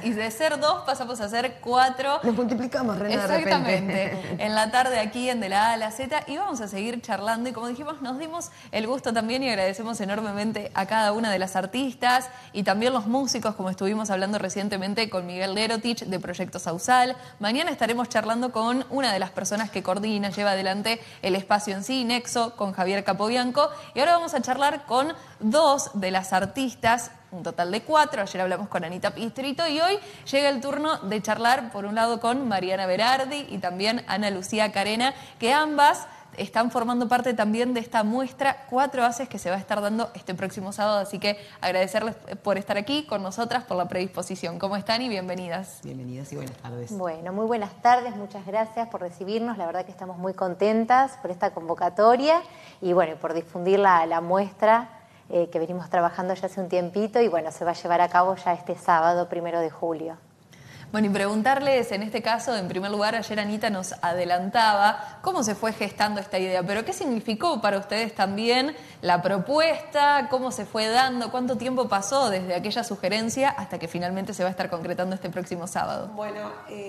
y de ser 2 pasamos a ser 4. Nos multiplicamos, Rena, de repente. Exactamente. En la tarde aquí en De la A a la Z, y vamos a seguir charlando. Y como dijimos, nos dimos el gusto también y agradecemos enormemente a cada una de las artistas y también los músicos, como estuvimos hablando recientemente con Miguel Lerotich de Proyecto Sausal. Mañana estaremos charlando con una de las personas que coordina, lleva adelante el espacio en sí, Nexo, con Javier Capobianco. Y ahora vamos a charlar con 2 de las artistas, un total de 4. Ayer hablamos con Anita Pistrito y hoy llega el turno de charlar, por un lado, con Mariana Berardi y también Ana Lucía Carena, que ambas están formando parte también de esta muestra 4 Haces que se va a estar dando este próximo sábado. Así que agradecerles por estar aquí con nosotras, por la predisposición. ¿Cómo están y bienvenidas? Bienvenidas y buenas tardes. Bueno, muy buenas tardes, muchas gracias por recibirnos. La verdad que estamos muy contentas por esta convocatoria y bueno, por difundir la muestra que venimos trabajando ya hace un tiempito y bueno, se va a llevar a cabo ya este sábado 1 de julio. Bueno, y preguntarles, en este caso, en primer lugar, ayer Anita nos adelantaba cómo se fue gestando esta idea, pero ¿qué significó para ustedes también la propuesta? ¿Cómo se fue dando? ¿Cuánto tiempo pasó desde aquella sugerencia hasta que finalmente se va a estar concretando este próximo sábado? Bueno,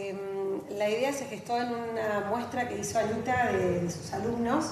la idea se gestó en una muestra que hizo Anita de sus alumnos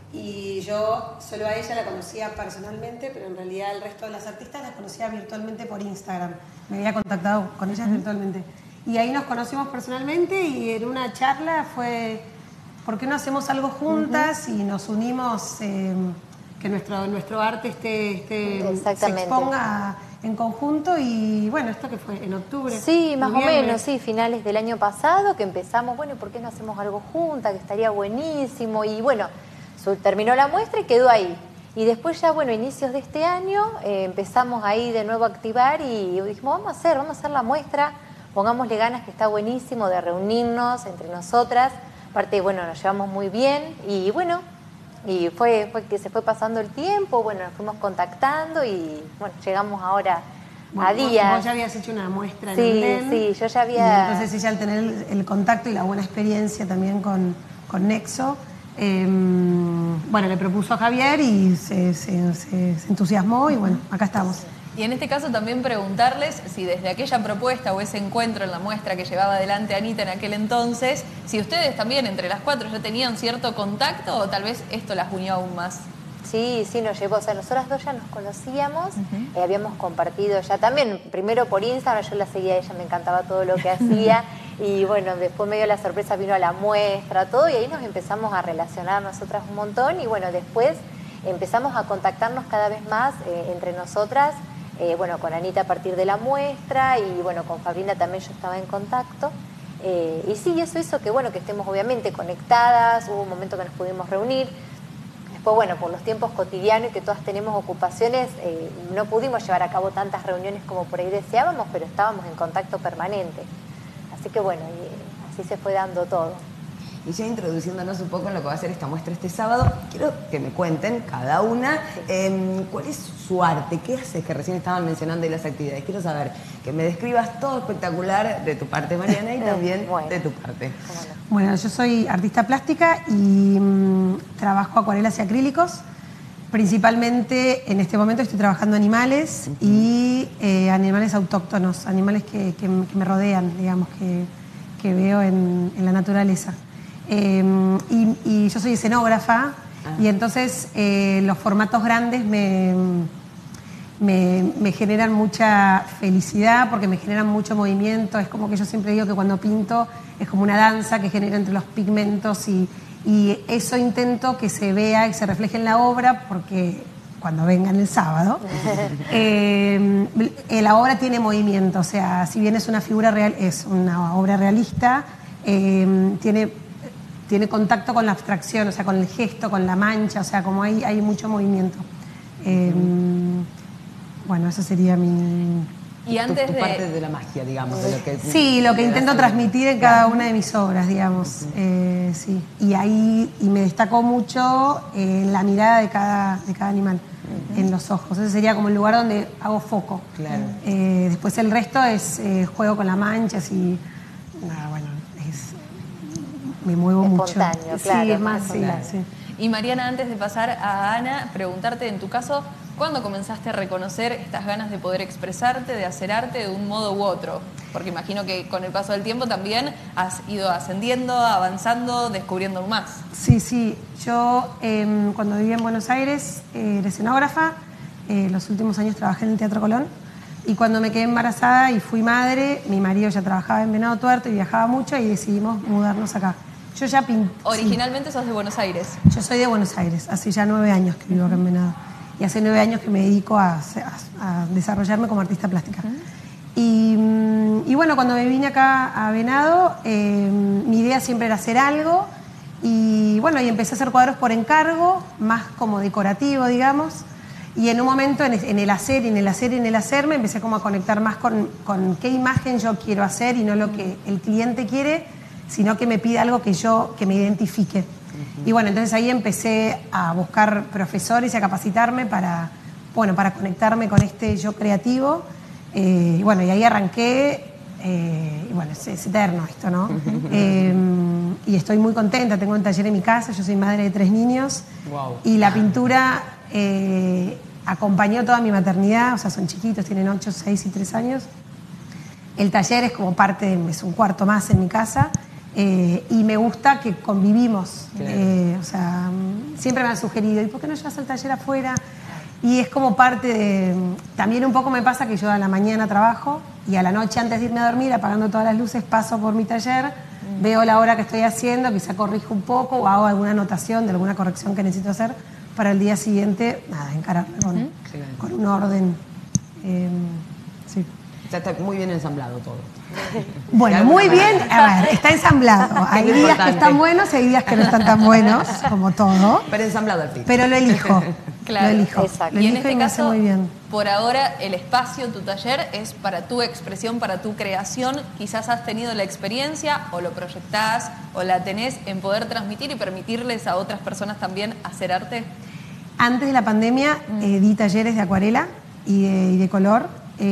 y yo solo a ella la conocía personalmente, pero en realidad el resto de las artistas las conocía virtualmente por Instagram. Me había contactado con ellas virtualmente. Y ahí nos conocimos personalmente y en una charla fue, ¿por qué no hacemos algo juntas y nos unimos, que nuestro arte se exponga en conjunto? Y bueno, ¿esto qué fue? ¿En octubre? Sí, más o menos, sí, finales del año pasado que empezamos, bueno, ¿por qué no hacemos algo juntas? Que estaría buenísimo. Y bueno, terminó la muestra y quedó ahí. Y después ya, bueno, inicios de este año empezamos ahí de nuevo a activar y dijimos, vamos a hacer la muestra. Pongámosle ganas, que está buenísimo de reunirnos entre nosotras. Aparte, bueno, nos llevamos muy bien y bueno, y fue que se fue pasando el tiempo, bueno, nos fuimos contactando y bueno, llegamos ahora a días. Vos ya habías hecho una muestra en Andén. Sí, yo ya había... Y entonces ella, al tener el contacto y la buena experiencia también con Nexo, bueno, le propuso a Javier y se entusiasmó y bueno, acá estamos. Y en este caso también preguntarles si desde aquella propuesta o ese encuentro en la muestra que llevaba adelante Anita en aquel entonces, si ustedes también entre las 4 ya tenían cierto contacto o tal vez esto las unió aún más. Sí, nos llevó, o sea, nosotras 2 ya nos conocíamos, habíamos compartido ya también, primero por Instagram, yo la seguía a ella, me encantaba todo lo que hacía y bueno, después medio la sorpresa vino a la muestra, todo, y ahí nos empezamos a relacionar nosotras un montón y bueno, después empezamos a contactarnos cada vez más entre nosotras. Bueno, con Anita a partir de la muestra y bueno, con Fabrina también yo estaba en contacto. Y sí, eso hizo que bueno, que estemos obviamente conectadas, hubo un momento que nos pudimos reunir. Después, bueno, por los tiempos cotidianos y que todas tenemos ocupaciones, no pudimos llevar a cabo tantas reuniones como por ahí deseábamos, pero estábamos en contacto permanente. Así que bueno, y así se fue dando todo. Y ya introduciéndonos un poco en lo que va a ser esta muestra este sábado, quiero que me cuenten cada una cuál es su arte, qué haces, que recién estaban mencionando y las actividades. Quiero saber que me describas todo espectacular de tu parte, Mariana, y también de tu parte. Bueno, yo soy artista plástica y trabajo acuarelas y acrílicos. Principalmente en este momento estoy trabajando animales y animales autóctonos, animales que me rodean, digamos, que veo en la naturaleza. Y yo soy escenógrafa y entonces los formatos grandes me generan mucha felicidad porque me generan mucho movimiento. Es como que yo siempre digo que cuando pinto es como una danza que genera entre los pigmentos y eso intento que se vea y se refleje en la obra porque cuando vengan el sábado la obra tiene movimiento, o sea, si bien es una figura real, es una obra realista, tiene contacto con la abstracción, o sea, con el gesto, con la mancha, o sea, como hay mucho movimiento. Bueno, eso sería mi... Y antes tu parte de la magia, digamos. De lo que sí, lo que intento transmitir en cada una de mis obras, digamos. Sí. Y me destacó mucho la mirada de cada animal, en los ojos. Ese sería como el lugar donde hago foco. Claro. Después el resto es juego con las manchas y... bueno, me muevo mucho. Espontáneo, claro. Sí, es más, sí. Y Mariana, antes de pasar a Ana, preguntarte en tu caso, ¿cuándo comenzaste a reconocer estas ganas de poder expresarte, de hacer arte de un modo u otro? Porque imagino que con el paso del tiempo también has ido ascendiendo, avanzando, descubriendo más. Sí, sí. Yo cuando vivía en Buenos Aires era escenógrafa. Los últimos años trabajé en el Teatro Colón. Y cuando me quedé embarazada y fui madre, mi marido ya trabajaba en Venado Tuerto y viajaba mucho y decidimos mudarnos acá. Yo ya Originalmente sos de Buenos Aires. Yo soy de Buenos Aires, hace ya 9 años que vivo acá en Venado. Y hace 9 años que me dedico a desarrollarme como artista plástica. Y bueno, cuando me vine acá a Venado, mi idea siempre era hacer algo. Y bueno, y empecé a hacer cuadros por encargo, más como decorativo, digamos. Y en un momento, en el hacer, me empecé como a conectar más con qué imagen yo quiero hacer y no lo que el cliente quiere, sino que me pide algo que me identifique. Y bueno, entonces ahí empecé a buscar profesores y a capacitarme para conectarme con este yo creativo. Y bueno, y ahí arranqué. Y bueno, es eterno esto, ¿no? Y estoy muy contenta, tengo un taller en mi casa, yo soy madre de 3 niños. Wow. Y la pintura acompañó toda mi maternidad, o sea, son chiquitos, tienen 8, 6 y 3 años. El taller es como es un cuarto más en mi casa. Y me gusta que convivimos. Claro. O sea, siempre me han sugerido, ¿y por qué no llevas el taller afuera? Y es como parte de... También un poco me pasa que yo a la mañana trabajo y a la noche, antes de irme a dormir, apagando todas las luces, paso por mi taller, veo la hora que estoy haciendo, quizá corrijo un poco o hago alguna anotación de alguna corrección que necesito hacer para el día siguiente, encararme con un orden. Sí. Está muy bien ensamblado todo. Bueno, muy bien. A ver, está ensamblado. Hay días importante. que están buenos y hay días que no están tan buenos, como todo. Pero ensamblado al fin. Pero lo elijo. Claro, lo elijo. exacto. Lo Y en elijo este me hace caso, muy bien. por ahora, el espacio, tu taller, es para tu expresión, para tu creación. Quizás has tenido la experiencia, o lo proyectás, o la tenés en poder transmitir y permitirles a otras personas también hacer arte. Antes de la pandemia di talleres de acuarela y de color.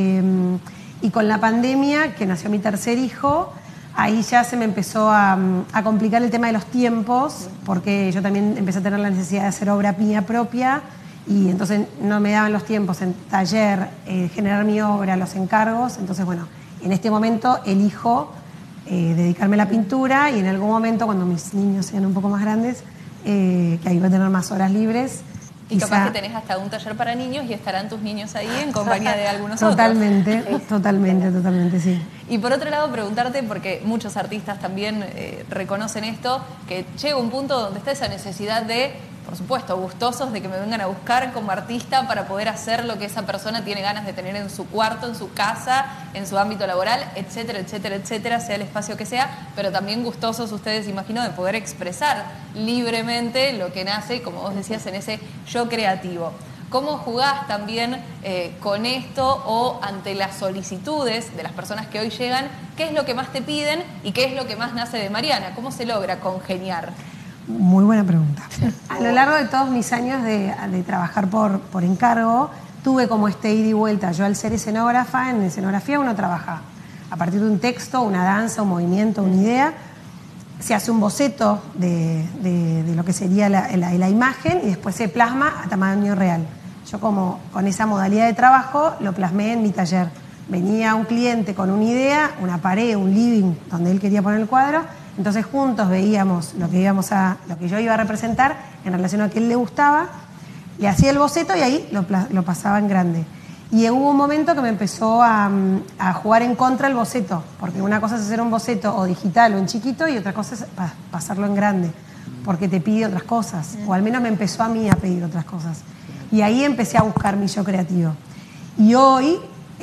Y con la pandemia, que nació mi tercer hijo, ahí ya se me empezó a complicar el tema de los tiempos, porque yo también empecé a tener la necesidad de hacer obra mía propia y entonces no me daban los tiempos en taller, generar mi obra, los encargos. Entonces, bueno, en este momento elijo dedicarme a la pintura y en algún momento, cuando mis niños sean un poco más grandes, que ahí voy a tener más horas libres. Y capaz que tenés hasta un taller para niños y estarán tus niños ahí en compañía de algunos otros. Totalmente, sí. Y por otro lado, preguntarte, porque muchos artistas también reconocen esto, que llega un punto donde está esa necesidad de, por supuesto, gustosos de que me vengan a buscar como artista para poder hacer lo que esa persona tiene ganas de tener en su cuarto, en su casa, en su ámbito laboral, etcétera, etcétera, etcétera, sea el espacio que sea, pero también gustosos ustedes, imagino, de poder expresar libremente lo que nace, como vos decías, en ese yo creativo. ¿Cómo jugás también con esto o ante las solicitudes de las personas que hoy llegan? ¿Qué es lo que más te piden y qué es lo que más nace de Mariana? ¿Cómo se logra congeniar? Muy buena pregunta. A lo largo de todos mis años de trabajar por encargo, tuve como este ida y vuelta. Yo, al ser escenógrafa, en escenografía uno trabaja a partir de un texto, una danza, un movimiento, una idea. Se hace un boceto de lo que sería la imagen y después se plasma a tamaño real. Yo, como con esa modalidad de trabajo, lo plasmé en mi taller. Venía un cliente con una idea, una pared, un living donde él quería poner el cuadro. Entonces juntos veíamos lo que yo iba a representar en relación a lo que a él le gustaba, le hacía el boceto y ahí lo pasaba en grande. Y hubo un momento que me empezó a jugar en contra el boceto, porque una cosa es hacer un boceto o digital o en chiquito y otra cosa es pasarlo en grande, porque te pide otras cosas, o al menos me empezó a mí a pedir otras cosas. Y ahí empecé a buscar mi yo creativo. Y hoy...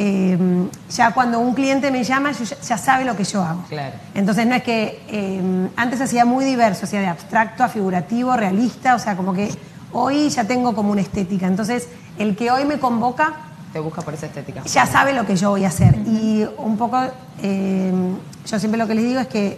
ya cuando un cliente me llama, ya sabe lo que yo hago. Claro. Entonces no es que antes hacía muy diverso, hacía de abstracto a figurativo, realista, o sea, como que hoy ya tengo como una estética. Entonces el que hoy me convoca Te busca por esa estética. ya sabe lo que yo voy a hacer. Y un poco, yo siempre lo que les digo es que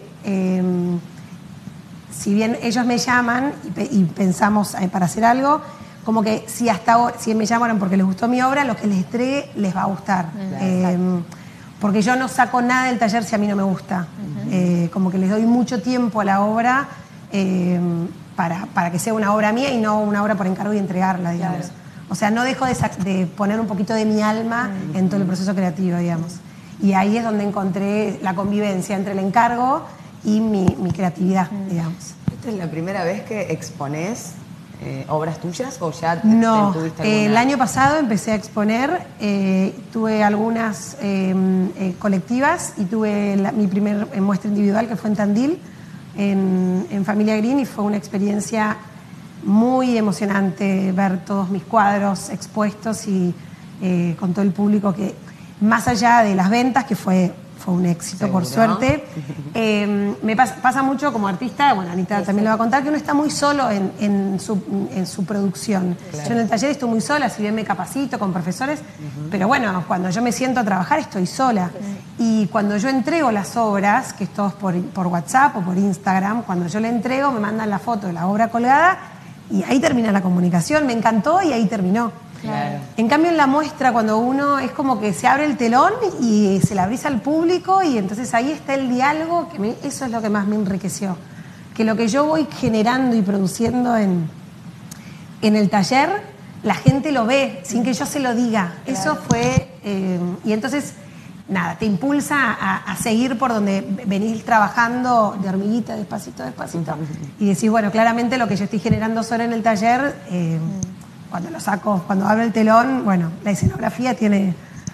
si bien ellos me llaman y pensamos para hacer algo, como que si hasta ahora, si me llamaron porque les gustó mi obra, lo que les entregue les va a gustar. Porque yo no saco nada del taller si a mí no me gusta. Como que les doy mucho tiempo a la obra para que sea una obra mía y no una obra por encargo y entregarla, digamos. Claro. O sea, no dejo de poner un poquito de mi alma en todo el proceso creativo, digamos. Y ahí es donde encontré la convivencia entre el encargo y mi creatividad, digamos. ¿Esta es la primera vez que exponés obras tuyas o ya No, tuviste alguna? el año pasado empecé a exponer, tuve algunas colectivas y tuve mi primer muestra individual que fue en Tandil, en Familia Green, y fue una experiencia muy emocionante ver todos mis cuadros expuestos y con todo el público que, más allá de las ventas, que fue un éxito, por suerte. Me pasa mucho como artista, bueno, Anita también lo va a contar, que uno está muy solo en su producción. Claro. Yo en el taller estoy muy sola, si bien me capacito con profesores, pero bueno, cuando yo me siento a trabajar estoy sola. Y cuando yo entrego las obras, que es todo por WhatsApp o por Instagram, cuando yo le entrego me mandan la foto de la obra colgada y ahí termina la comunicación. Me encantó y ahí terminó. Claro. En cambio, en la muestra, cuando uno es como que se abre el telón y se le abrís al público, y entonces ahí está el diálogo, eso es lo que más me enriqueció. Que lo que yo voy generando y produciendo en el taller, la gente lo ve sin que yo se lo diga. Claro. Eso fue... y entonces, nada, te impulsa a seguir por donde venís trabajando de hormiguita, despacito, despacito. Y decís, bueno, claramente lo que yo estoy generando sola en el taller... cuando lo saco, cuando abro el telón, bueno, la escenografía tiene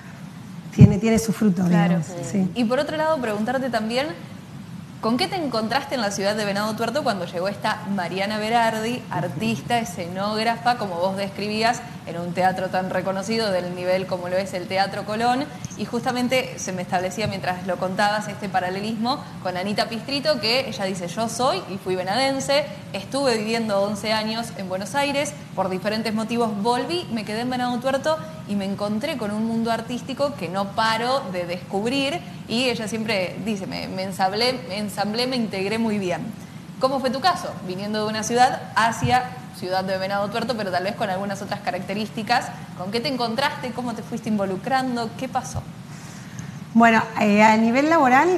su fruto, claro. Digamos. Sí. Y por otro lado, preguntarte también, ¿con qué te encontraste en la ciudad de Venado Tuerto cuando llegó esta Mariana Berardi, artista, escenógrafa, como vos describías, en un teatro tan reconocido del nivel como lo es el Teatro Colón? Y justamente se me establecía mientras lo contabas este paralelismo con Anita Pistrito, que ella dice, yo soy y fui venadense, estuve viviendo 11 años en Buenos Aires, por diferentes motivos volví, me quedé en Venado Tuerto y me encontré con un mundo artístico que no paro de descubrir, y ella siempre dice, me ensamblé, me integré muy bien. ¿Cómo fue tu caso? Viniendo de una ciudad hacia ciudad de Venado Tuerto, pero tal vez con algunas otras características. ¿Con qué te encontraste? ¿Cómo te fuiste involucrando? ¿Qué pasó? Bueno, a nivel laboral,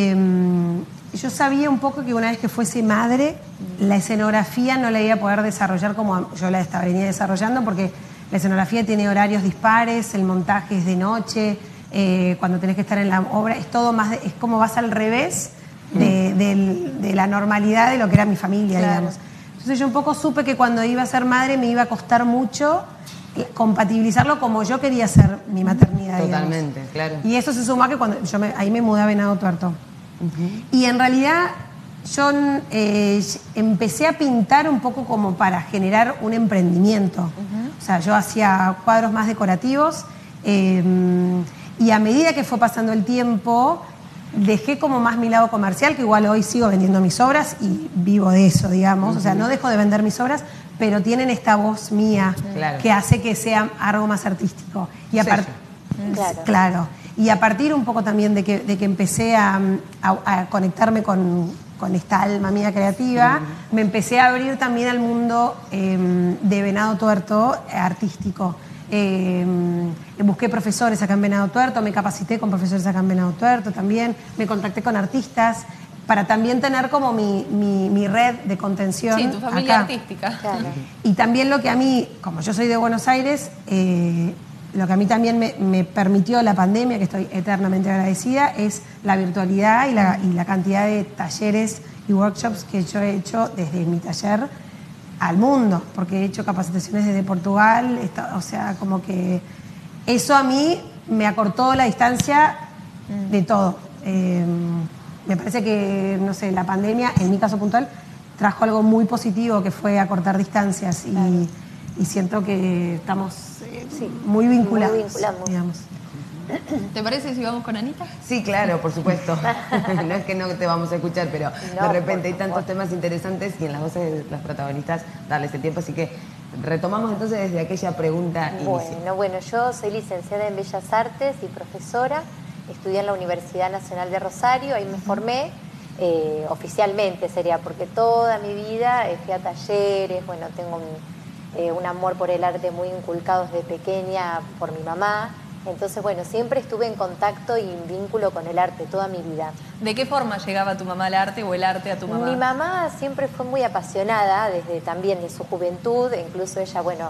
yo sabía un poco que una vez que fuese madre, la escenografía no la iba a poder desarrollar como yo la venía desarrollando, porque la escenografía tiene horarios dispares, el montaje es de noche, cuando tenés que estar en la obra, es todo más, es como vas al revés de la normalidad de lo que era mi familia, claro. Digamos. Entonces yo un poco supe que cuando iba a ser madre me iba a costar mucho compatibilizarlo como yo quería ser mi maternidad. Totalmente, digamos. Claro. Y eso se sumó a que cuando ahí me mudé a Venado Tuerto. Y en realidad yo empecé a pintar un poco como para generar un emprendimiento. O sea, yo hacía cuadros más decorativos y a medida que fue pasando el tiempo dejé como más mi lado comercial, que igual hoy sigo vendiendo mis obras y vivo de eso, digamos. O sea, no dejo de vender mis obras, pero tienen esta voz mía que hace que sea algo más artístico. Y claro. Y a partir un poco también de que empecé a conectarme con esta alma mía creativa, me empecé a abrir también al mundo de Venado Tuerto artístico. Busqué profesores acá en Venado Tuerto, me capacité con profesores acá en Venado Tuerto también, me contacté con artistas para también tener como mi red de contención. Sí, tu familia acá. Artística. Claro. Y también lo que a mí, como yo soy de Buenos Aires, lo que a mí también me permitió la pandemia, que estoy eternamente agradecida, es la virtualidad y la cantidad de talleres y workshops que yo he hecho desde mi taller al mundo, porque he hecho capacitaciones desde Portugal, o sea, como que eso a mí me acortó la distancia de todo. Me parece que, no sé, la pandemia, en mi caso puntual, trajo algo muy positivo, que fue acortar distancias y siento que estamos muy vinculados, digamos. ¿Te parece si vamos con Anita? Sí, claro, por supuesto. No es que no te vamos a escuchar, pero de repente hay tantos temas interesantes y en las voces de las protagonistas darles el tiempo. Así que retomamos entonces desde aquella pregunta inicial. Bueno, yo soy licenciada en Bellas Artes y profesora. Estudié en la Universidad Nacional de Rosario, ahí me formé oficialmente, sería, porque toda mi vida fui a talleres, bueno, tengo un amor por el arte muy inculcado desde pequeña por mi mamá. Entonces, bueno, siempre estuve en contacto y en vínculo con el arte toda mi vida. ¿De qué forma llegaba tu mamá al arte o el arte a tu mamá? Mi mamá siempre fue muy apasionada, desde también de su juventud, incluso ella, bueno,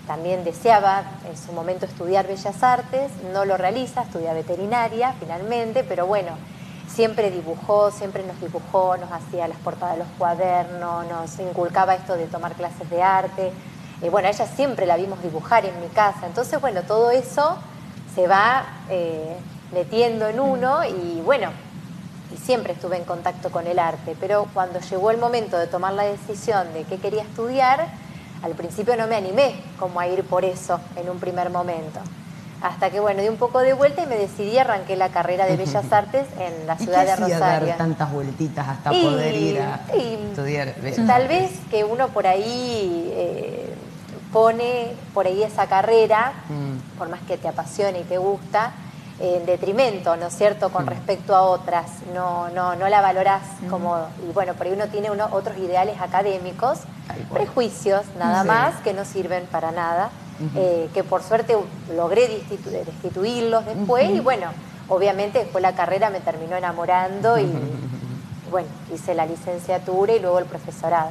también deseaba en su momento estudiar Bellas Artes, no lo realiza, estudia veterinaria finalmente, pero bueno, siempre dibujó, siempre nos dibujó, nos hacía las portadas de los cuadernos, nos inculcaba esto de tomar clases de arte. Bueno, a ella siempre la vimos dibujar en mi casa, entonces bueno, todo eso se va metiendo en uno y bueno, y siempre estuve en contacto con el arte, pero cuando llegó el momento de tomar la decisión de qué quería estudiar, al principio no me animé como a ir por eso en un primer momento. Hasta que, bueno, di un poco de vuelta y me decidí, arranqué la carrera de Bellas Artes en la ciudad de Rosario. ¿Y qué hacía dar tantas vueltitas hasta poder ir a estudiar Bellas Artes? Tal vez que uno por ahí pone por ahí esa carrera, por más que te apasione y te gusta, en detrimento, ¿no es cierto?, con respecto a otras. No la valorás como... Y bueno, por ahí uno tiene otros ideales académicos, prejuicios nada más, que no sirven para nada. Que por suerte logré destituirlos después y bueno, obviamente después la carrera me terminó enamorando y bueno, hice la licenciatura y luego el profesorado.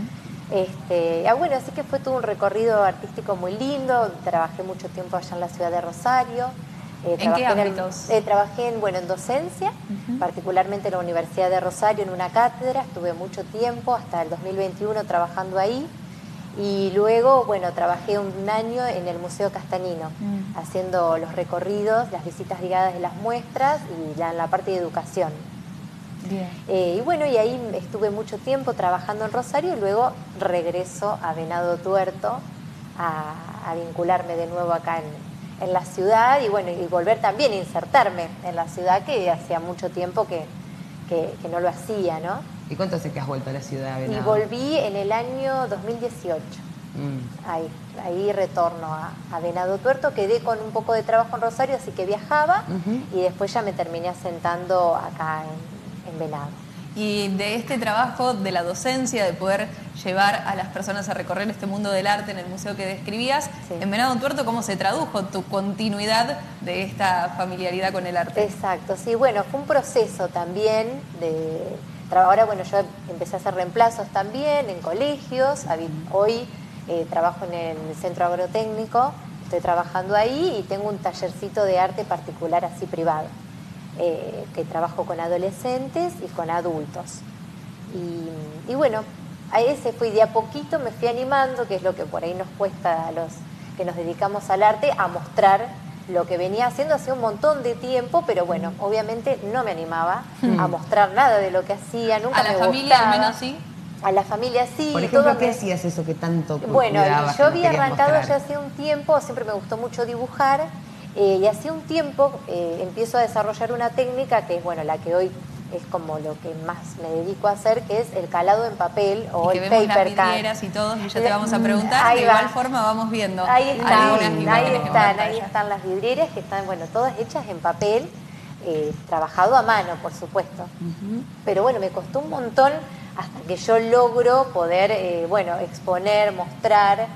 Bueno, así que fue todo un recorrido artístico muy lindo, trabajé mucho tiempo allá en la ciudad de Rosario. ¿En qué ámbitos? Trabajé en docencia, particularmente en la Universidad de Rosario, en una cátedra, estuve mucho tiempo, hasta el 2021 trabajando ahí. Y luego, bueno, trabajé un año en el Museo Castanino, haciendo los recorridos, las visitas guiadas de las muestras y ya en la parte de educación. Bien. Y bueno, y ahí estuve mucho tiempo trabajando en Rosario y luego regreso a Venado Tuerto a vincularme de nuevo acá en la ciudad y bueno, y volver también a insertarme en la ciudad que hacía mucho tiempo que no lo hacía, ¿no? ¿Y cuánto hace que has vuelto a la ciudad de Venado? Y volví en el año 2018. Ahí retorno a Venado Tuerto. Quedé con un poco de trabajo en Rosario, así que viajaba y después ya me terminé asentando acá en Venado. Y de este trabajo de la docencia, de poder llevar a las personas a recorrer este mundo del arte en el museo que describías, Sí. en Venado Tuerto, ¿cómo se tradujo tu continuidad de esta familiaridad con el arte? Exacto, sí, bueno, fue un proceso también de... Ahora, bueno, yo empecé a hacer reemplazos también en colegios. Hoy trabajo en el Centro Agrotécnico, estoy trabajando ahí y tengo un tallercito de arte particular así privado, que trabajo con adolescentes y con adultos. Y bueno, a ese fui de a poquito, me fui animando, que es lo que por ahí nos cuesta a los que nos dedicamos al arte, a mostrar lo que venía haciendo hace un montón de tiempo, pero bueno, obviamente no me animaba a mostrar nada de lo que hacía, nunca me gustaba. ¿A la familia al menos sí? A la familia sí. Por ejemplo, todo ¿qué hacías eso que tanto Bueno, cuidabas, yo que no había querías arrancado mostrar? ya hace un tiempo, siempre me gustó mucho dibujar, y hace un tiempo empiezo a desarrollar una técnica que es, bueno, la que hoy es como lo que más me dedico a hacer, que es el calado en papel o Y el que vemos las paper cut. vidrieras y todo, y ya te vamos a preguntar. Ahí De va. igual forma vamos viendo Ahí algunas están, imágenes en pantalla. ahí están las vidrieras que están, bueno, todas hechas en papel, trabajado a mano, por supuesto. Pero bueno, me costó un montón hasta que yo logro poder, bueno, exponer, mostrar.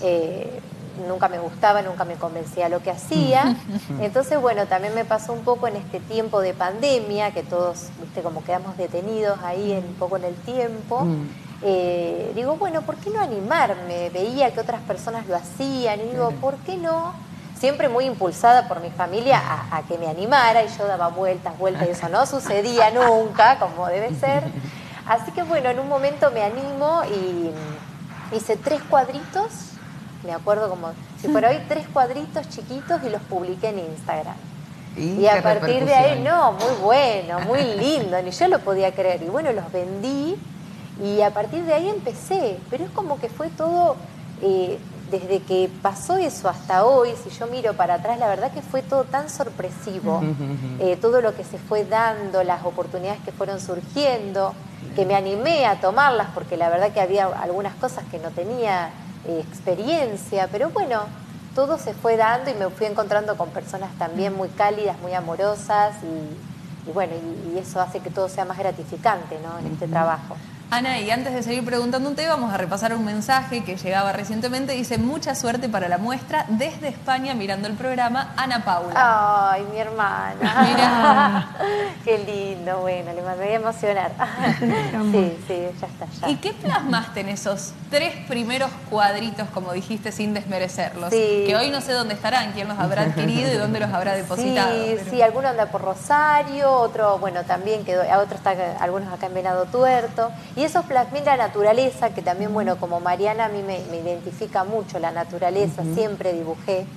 Nunca me gustaba, nunca me convencía lo que hacía. Entonces, bueno, también me pasó un poco en este tiempo de pandemia, que todos, viste, como quedamos detenidos ahí un poco en el tiempo. Digo, bueno, ¿por qué no animarme? Veía que otras personas lo hacían y digo, ¿por qué no? Siempre muy impulsada por mi familia a que me animara y yo daba vueltas y eso no sucedía nunca, como debe ser. Así que bueno, en un momento me animo y hice 3 cuadritos, me acuerdo como si fuera hoy, 3 cuadritos chiquitos y los publiqué en Instagram. Y a partir de ahí, no, muy bueno, muy lindo, ni yo lo podía creer. Y bueno, los vendí y a partir de ahí empecé. Pero es como que fue todo, desde que pasó eso hasta hoy, si yo miro para atrás, la verdad que fue todo tan sorpresivo. Todo lo que se fue dando, las oportunidades que fueron surgiendo, que me animé a tomarlas porque la verdad que había algunas cosas que no tenía experiencia, pero bueno, todo se fue dando y me fui encontrando con personas también muy cálidas, muy amorosas y bueno, y eso hace que todo sea más gratificante, ¿no? En este trabajo. Ana, y antes de seguir preguntándote, vamos a repasar un mensaje que llegaba recientemente. Dice, mucha suerte para la muestra. Desde España, mirando el programa, Ana Paula. Ay, mi hermana. Mira. Qué lindo, bueno, me voy a emocionar. Sí, ya está. Ya. ¿Y qué plasmaste en esos 3 primeros cuadritos, como dijiste, sin desmerecerlos? Sí. Que hoy no sé dónde estarán, quién los habrá adquirido y dónde los habrá depositado. Sí, alguno anda por Rosario, otro, bueno, también quedó, algunos acá en Venado Tuerto. Y esos plasmé la naturaleza, que también, bueno, como Mariana, a mí me identifica mucho la naturaleza, siempre dibujé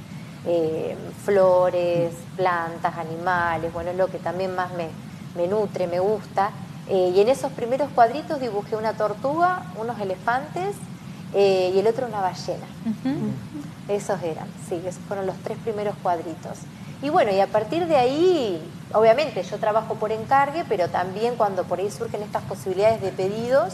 flores, plantas, animales, bueno, es lo que también más me nutre, me gusta. Y en esos primeros cuadritos dibujé una tortuga, unos elefantes y el otro una ballena. Esos eran, sí, esos fueron los 3 primeros cuadritos. Y bueno, y a partir de ahí, obviamente yo trabajo por encargue, pero también cuando por ahí surgen estas posibilidades de pedidos,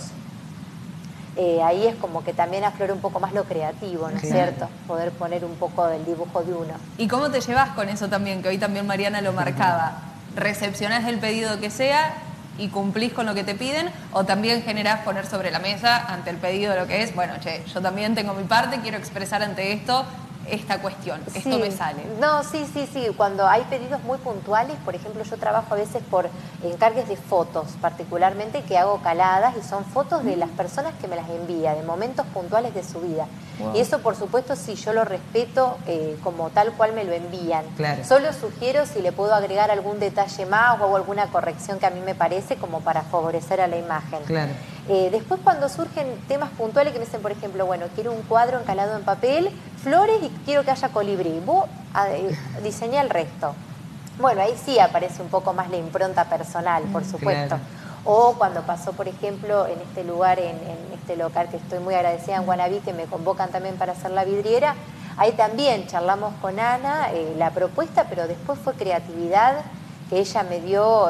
ahí es como que también aflora un poco más lo creativo, ¿no es cierto? Poder poner un poco del dibujo de uno. ¿Y cómo te llevas con eso también? Que hoy también Mariana lo marcaba. ¿Recepcionás el pedido que sea y cumplís con lo que te piden? ¿O también generás poner sobre la mesa ante el pedido lo que es, bueno, che, yo también tengo mi parte, quiero expresar ante esto esta cuestión, esto me sale? No, sí. Cuando hay pedidos muy puntuales, por ejemplo, yo trabajo a veces por encargues de fotos, particularmente que hago caladas y son fotos de las personas que me las envía, de momentos puntuales de su vida. Wow. Y eso, por supuesto, sí, yo lo respeto como tal cual me lo envían. Claro. Solo sugiero si le puedo agregar algún detalle más o hago alguna corrección que a mí me parece como para favorecer a la imagen. Claro. Después cuando surgen temas puntuales que me dicen, por ejemplo, bueno, quiero un cuadro encalado en papel, flores y quiero que haya colibrí. Vos diseñá el resto. Bueno, ahí sí aparece un poco más la impronta personal, por supuesto. Claro. O cuando pasó, por ejemplo, en este lugar, en este local que estoy muy agradecida en Guanabí, que me convocan también para hacer la vidriera, ahí también charlamos con Ana la propuesta, pero después fue creatividad que ella me dio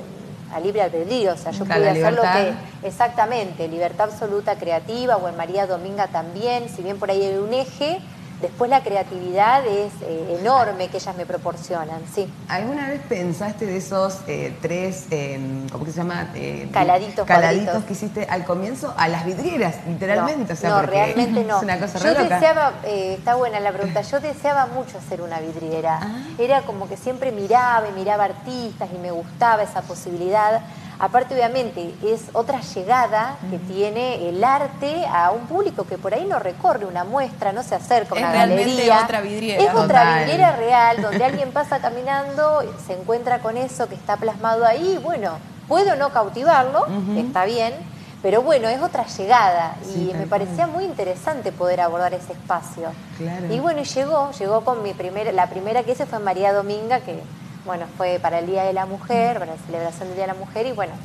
a libre albedrío, o sea, yo pude hacer lo que... Exactamente, libertad absoluta creativa, o en María Dominga también, si bien por ahí hay un eje, después la creatividad es enorme que ellas me proporcionan, sí. ¿Alguna vez pensaste de esos 3, ¿cómo que se llama? Caladitos que hiciste al comienzo a las vidrieras, literalmente? No, o sea, no, realmente no. Es una cosa yo re loca. Deseaba, está buena la pregunta, yo deseaba mucho hacer una vidriera. Era como que siempre miraba artistas y me gustaba esa posibilidad. Aparte, obviamente, es otra llegada que tiene el arte a un público que por ahí no recorre una muestra, no se acerca a una galería. Es otra vidriera. Es otra vidriera real, donde alguien pasa caminando, se encuentra con eso que está plasmado ahí, y bueno, puedo no cautivarlo, está bien, pero bueno, es otra llegada. Sí, y me parecía muy interesante poder abordar ese espacio. Claro. Y bueno, y llegó con la primera que hice fue María Dominga, que... Bueno, fue para el Día de la Mujer, para la celebración del Día de la Mujer, y bueno,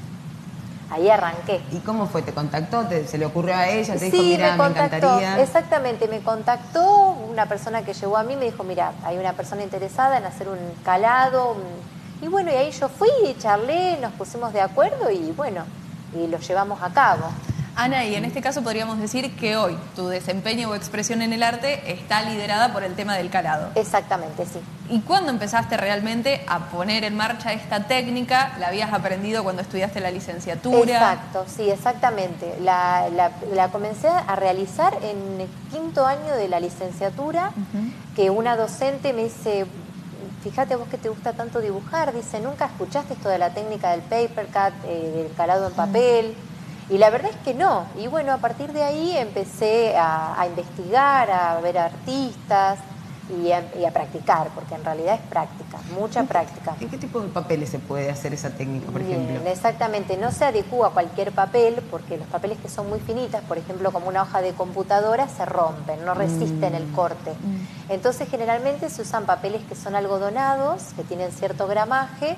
ahí arranqué. ¿Y cómo fue? ¿Te contactó? ¿Se le ocurrió a ella? ¿Te dijo, Sí, mira, me encantaría? Exactamente, me contactó una persona que llegó a mí, me dijo, mira, hay una persona interesada en hacer un calado, y bueno, y ahí yo fui, charlé, nos pusimos de acuerdo, y bueno, y lo llevamos a cabo. Ana, y en este caso podríamos decir que hoy tu desempeño o expresión en el arte está liderada por el tema del calado. Exactamente, sí. ¿Y cuándo empezaste realmente a poner en marcha esta técnica? ¿La habías aprendido cuando estudiaste la licenciatura? Exacto, sí, exactamente. La comencé a realizar en el 5º año de la licenciatura, que una docente me dice, fíjate vos que te gusta tanto dibujar, dice, ¿nunca escuchaste esto de la técnica del paper cut, del calado en papel? Y la verdad es que no. Y bueno, a partir de ahí empecé a investigar, a ver artistas y a practicar, porque en realidad es práctica, mucha práctica. ¿En qué tipo de papeles se puede hacer esa técnica, por Bien, ejemplo? exactamente, no se adecúa a cualquier papel, porque los papeles que son muy finitas, por ejemplo, como una hoja de computadora, se rompen, no resisten el corte. Entonces, generalmente se usan papeles que son algodonados, que tienen cierto gramaje,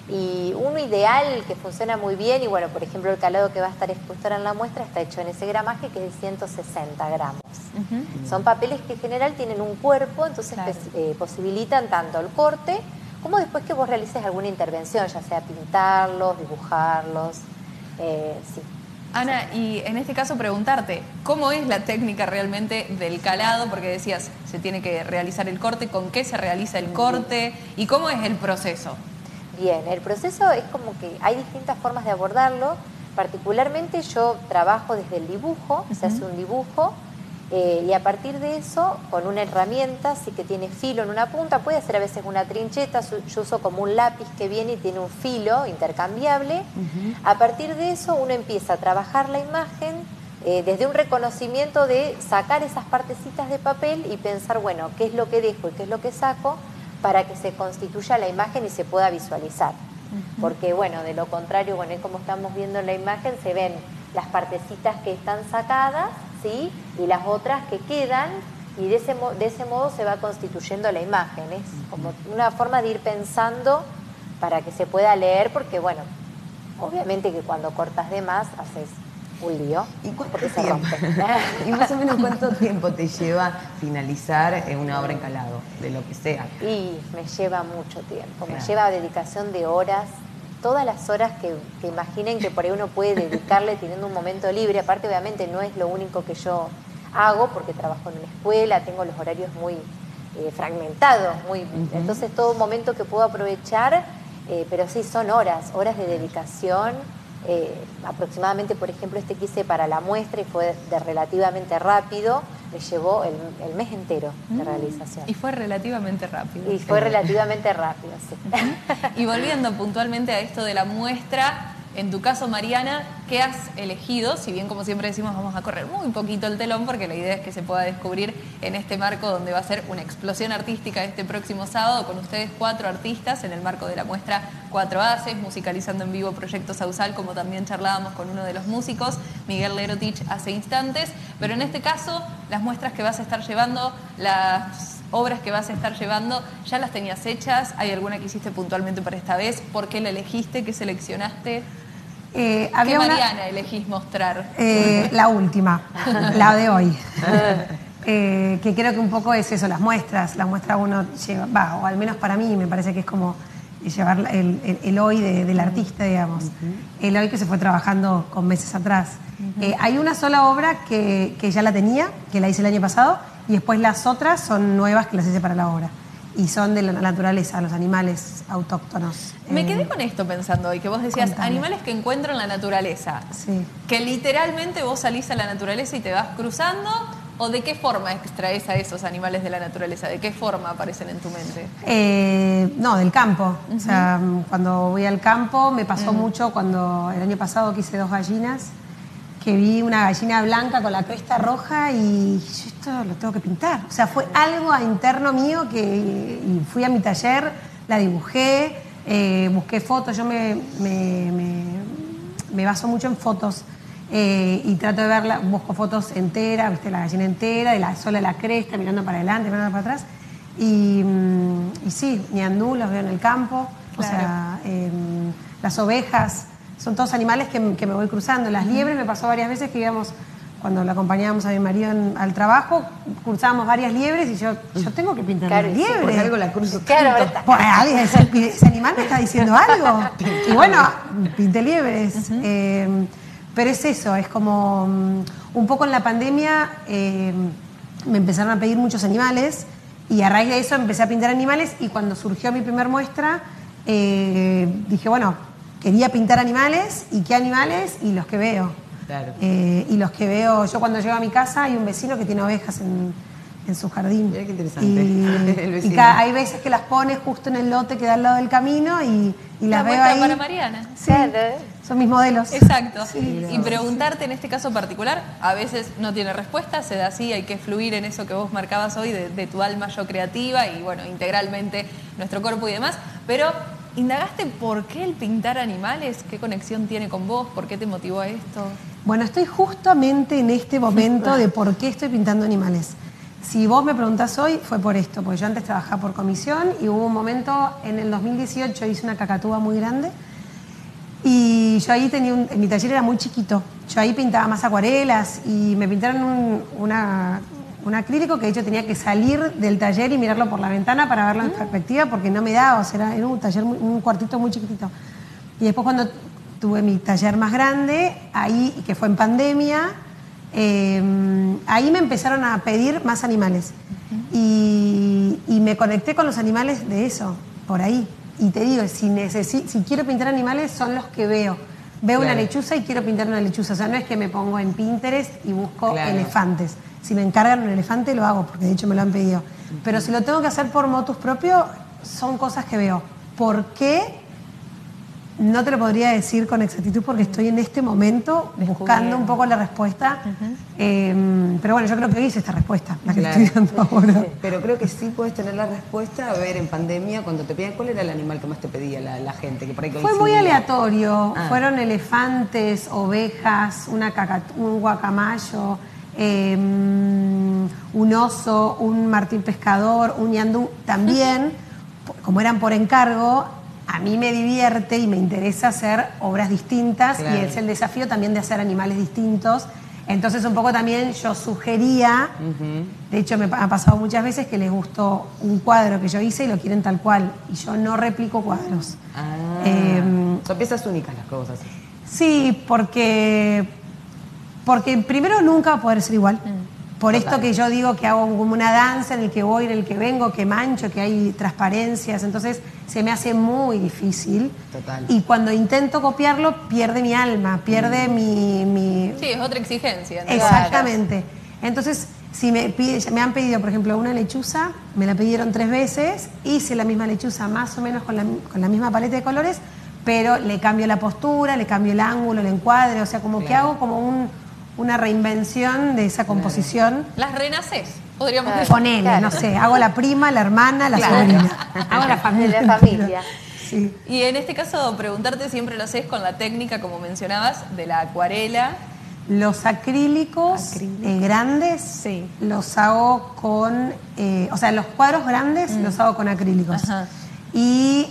y uno ideal que funciona muy bien, y bueno, por ejemplo, el calado que va a estar expuesto ahora en la muestra está hecho en ese gramaje, que es de 160 gramos. Son papeles que en general tienen un cuerpo, entonces claro, posibilitan tanto el corte como después que vos realices alguna intervención, ya sea pintarlos, dibujarlos, sí. Ana, y en este caso preguntarte, ¿cómo es la técnica realmente del calado? Porque decías, se tiene que realizar el corte, ¿con qué se realiza el corte? ¿Y cómo es el proceso? Bien, el proceso es como que hay distintas formas de abordarlo, particularmente yo trabajo desde el dibujo, se hace un dibujo, y a partir de eso, con una herramienta, sí que tiene filo en una punta, puede ser a veces una trincheta, yo uso como un lápiz que viene y tiene un filo intercambiable. A partir de eso uno empieza a trabajar la imagen desde un reconocimiento de sacar esas partecitas de papel y pensar, bueno, qué es lo que dejo y qué es lo que saco para que se constituya la imagen y se pueda visualizar. Porque, bueno, de lo contrario, bueno, como estamos viendo en la imagen, se ven las partecitas que están sacadas, ¿sí? Y las otras que quedan, y de ese modo se va constituyendo la imagen. Es como una forma de ir pensando para que se pueda leer, porque, bueno, obviamente que cuando cortas de más haces un lío. ¿Y cuánto porque se tiempo? rompe. ¿Y más o menos cuánto tiempo te lleva finalizar una obra en calado, de lo que sea? Y me lleva mucho tiempo, me Claro. lleva dedicación de horas, todas las horas que imaginen que por ahí uno puede dedicarle teniendo un momento libre. Aparte, obviamente, no es lo único que yo hago, porque trabajo en una escuela, tengo los horarios muy fragmentados, entonces todo momento que puedo aprovechar, pero sí, son horas de dedicación. Aproximadamente, por ejemplo, que hice para la muestra y fue de relativamente rápido, me llevó el mes entero de realización. Y fue relativamente rápido. Y fue relativamente rápido, sí. Y volviendo puntualmente a esto de la muestra, en tu caso, Mariana, ¿qué has elegido? Si bien, como siempre decimos, vamos a correr muy poquito el telón, porque la idea es que se pueda descubrir en este marco donde va a ser una explosión artística este próximo sábado, con ustedes 4 artistas en el marco de la muestra 4 Haces, musicalizando en vivo Proyecto Sausal, como también charlábamos con uno de los músicos, Miguel Lerotich, hace instantes. Pero en este caso, las muestras que vas a estar llevando, las obras que vas a estar llevando, ¿ya las tenías hechas? ¿Hay alguna que hiciste puntualmente para esta vez? ¿Por qué la elegiste? ¿Qué seleccionaste? ¿Qué Mariana elegís mostrar? La última, la de hoy. Que creo que un poco es eso, las muestras uno lleva, o al menos para mí me parece que es como llevar el hoy del artista, digamos. El hoy que se fue trabajando con meses atrás. Hay una sola obra que ya la tenía, que la hice el año pasado, y después las otras son nuevas que las hice para la obra. Y son de la naturaleza, los animales autóctonos. Me quedé con esto pensando hoy, que vos decías, contame. animales que encuentro en la naturaleza. Sí. Que literalmente vos salís a la naturaleza y te vas cruzando, ¿o de qué forma extraes a esos animales de la naturaleza? ¿De qué forma aparecen en tu mente? No, del campo. O sea, cuando voy al campo me pasó mucho cuando el año pasado que hice 2 gallinas, que vi una gallina blanca con la cresta roja y yo esto lo tengo que pintar. O sea, fue algo interno mío y fui a mi taller, la dibujé, busqué fotos. Yo me baso mucho en fotos y trato de verla, busco fotos enteras, ¿viste? La gallina entera, de sola la cresta, mirando para adelante, mirando para atrás. Y sí, ñandú los veo en el campo, Claro. o sea, las ovejas. Son todos animales que me voy cruzando. Las liebres me pasó varias veces que íbamos, cuando lo acompañábamos a mi marido al trabajo, cruzábamos varias liebres y yo tengo que pintar Claro, una y sí, liebre. Por algo la cruzo Claro, tanto. ahora Pues, alguien, ese animal me está diciendo algo. Y bueno, pinté liebres. Pero es eso, es como un poco en la pandemia me empezaron a pedir muchos animales y a raíz de eso empecé a pintar animales y cuando surgió mi primer muestra dije, bueno, quería pintar animales y qué animales y los que veo. Claro. Y los que veo, yo cuando llego a mi casa hay un vecino que tiene ovejas en su jardín. Mirá qué interesante. El Y vecino. hay veces que las pones justo en el lote que da al lado del camino y La las veo muestra ahí. para Mariana. Sí, Claro. son mis modelos. Exacto. Sí. Y preguntarte en este caso particular, a veces no tiene respuesta, se da así, hay que fluir en eso que vos marcabas hoy de tu alma yo creativa y bueno, integralmente nuestro cuerpo y demás, pero ¿indagaste por qué el pintar animales? ¿Qué conexión tiene con vos? ¿Por qué te motivó a esto? Bueno, estoy justamente en este momento de por qué estoy pintando animales. Si vos me preguntás hoy, fue por esto, porque yo antes trabajaba por comisión y hubo un momento, en el 2018 hice una cacatúa muy grande y yo ahí tenía mi taller era muy chiquito, yo ahí pintaba más acuarelas y me pintaron un acrílico que de hecho tenía que salir del taller y mirarlo por la ventana para verlo en perspectiva porque no me daba, o sea, era un taller, un cuartito muy chiquitito. Y después cuando tuve mi taller más grande, ahí, que fue en pandemia, ahí me empezaron a pedir más animales. Y me conecté con los animales de eso, por ahí. Y te digo, si quiero pintar animales, son los que veo. Veo una Claro. lechuza y quiero pintar una lechuza. O sea, no es que me pongo en Pinterest y busco Claro. elefantes. Si me encargan un elefante, lo hago, porque de hecho me lo han pedido. Pero si lo tengo que hacer por motus propio, son cosas que veo. ¿Por qué? No te lo podría decir con exactitud porque estoy en este momento buscando un poco la respuesta. Pero bueno, yo creo que hoy hice esta respuesta, la que Claro. estoy dando ahora. Pero creo que sí puedes tener la respuesta. A ver, en pandemia, cuando te pedían, ¿cuál era el animal que más te pedía la gente? Que por ahí Fue muy coincidía. aleatorio. Ah. Fueron elefantes, ovejas, un guacamayo, un oso, un martín pescador, un ñandú. También, como eran por encargo, a mí me divierte y me interesa hacer obras distintas Claro. y es el desafío también de hacer animales distintos. Entonces un poco también yo sugería, de hecho me ha pasado muchas veces que les gustó un cuadro que yo hice y lo quieren tal cual y yo no replico cuadros. Son piezas únicas las cosas. Sí, porque primero nunca va a poder ser igual. Por esto que yo digo que hago como una danza en el que voy, en el que vengo, que mancho, que hay transparencias, entonces se me hace muy difícil. Total. Y cuando intento copiarlo, pierde mi alma, pierde mi... Sí, es otra exigencia. ¿no? Exactamente. Entonces, si me han pedido, por ejemplo, una lechuza, me la pidieron 3 veces, hice la misma lechuza más o menos con la misma paleta de colores, pero le cambio la postura, le cambio el ángulo, el encuadre, o sea, como que hago como una reinvención de esa composición. Las renaces, podríamos Claro. decir. Ponele, Claro. no sé, hago la prima, la hermana, la Claro. sobrina. Hago la familia. De la familia. Sí. Y en este caso, preguntarte siempre lo haces con la técnica, como mencionabas, de la acuarela. Los acrílicos grandes Sí. los hago con, o sea, los cuadros grandes los hago con acrílicos. Ajá. Y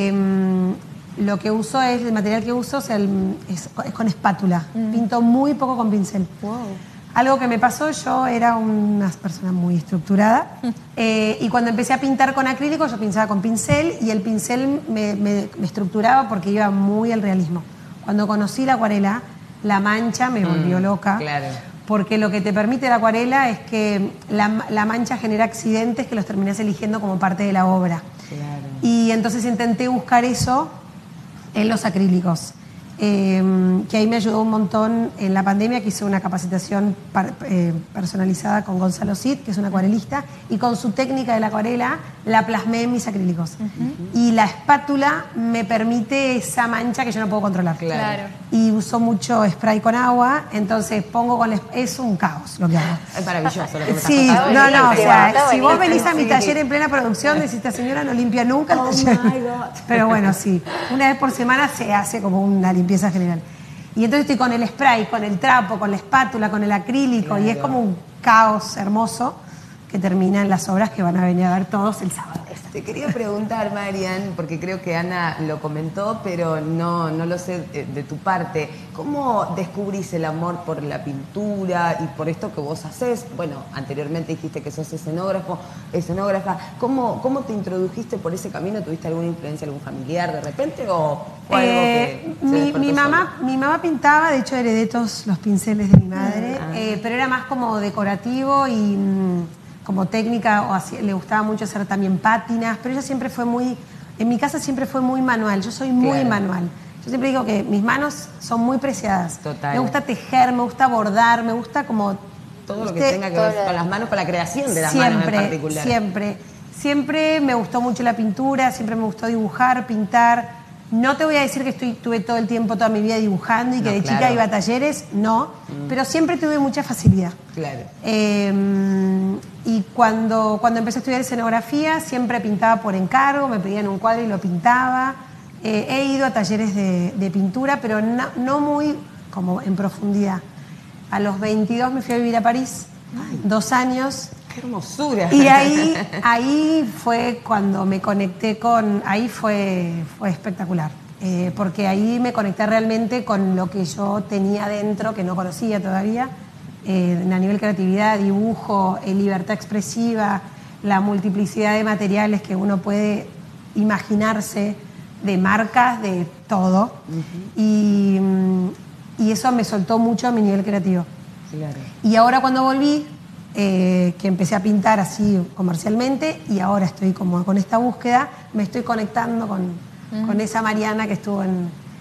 lo que uso es, el material que uso es con espátula. Pinto muy poco con pincel. Algo que me pasó, yo era una persona muy estructurada y cuando empecé a pintar con acrílico yo pintaba con pincel y el pincel me estructuraba porque iba muy al realismo. Cuando conocí la acuarela, la mancha me volvió loca. Claro. Porque lo que te permite la acuarela es que la mancha genera accidentes que los terminás eligiendo como parte de la obra. Claro. Y entonces intenté buscar eso en los acrílicos, que ahí me ayudó un montón en la pandemia, que hice una capacitación personalizada con Gonzalo Cid, que es un acuarelista, y con su técnica de la acuarela la plasmé en mis acrílicos. Y la espátula me permite esa mancha que yo no puedo controlar. Claro. Y uso mucho spray con agua, entonces pongo es un caos lo que hago. Es maravilloso lo que me estás Sí, contando. no, o sea, Está si vos buenísimo. venís a mi Sí. taller en plena producción, decís, esta señora no limpia nunca el taller. my God. Pero bueno, sí, una vez por semana se hace como una limpieza general. Y entonces estoy con el spray, con el trapo, con la espátula, con el acrílico, y es como un caos hermoso que termina en las obras que van a venir a ver todos el sábado. Te quería preguntar, Marian, porque creo que Ana lo comentó, pero no lo sé de tu parte. ¿Cómo descubrís el amor por la pintura y por esto que vos haces? Bueno, anteriormente dijiste que sos escenógrafa. ¿Cómo te introdujiste por ese camino? ¿Tuviste alguna influencia, algún familiar de repente o fue algo que se despertó Mi mamá pintaba, de hecho heredé todos los pinceles de mi madre, pero era más como decorativo y como técnica, le gustaba mucho hacer también pátinas, pero ella siempre fue en mi casa siempre fue muy manual, yo soy muy Claro. manual. Yo siempre digo que mis manos son muy preciadas. Total. Me gusta tejer, me gusta bordar, me gusta como... todo lo que ¿viste? tenga que ver con las manos, con la creación de las manos en particular? Siempre me gustó mucho la pintura, siempre me gustó dibujar, pintar. No te voy a decir que tuve todo el tiempo, toda mi vida dibujando y que No, de claro. chica iba a talleres, no, pero siempre tuve mucha facilidad. Claro. Y cuando empecé a estudiar escenografía, siempre pintaba por encargo, me pedían un cuadro y lo pintaba. He ido a talleres de pintura, pero no muy como en profundidad. A los 22 me fui a vivir a París, 2 años. ¡Qué hermosura! Y ahí fue cuando me conecté ahí fue espectacular, porque ahí me conecté realmente con lo que yo tenía dentro, que no conocía todavía, a nivel creatividad, dibujo, libertad expresiva, la multiplicidad de materiales que uno puede imaginarse, de marcas, de todo, y eso me soltó mucho a mi nivel creativo. Claro. Y ahora cuando volví, que empecé a pintar así comercialmente y ahora estoy como con esta búsqueda, me estoy conectando con esa Mariana que estuvo en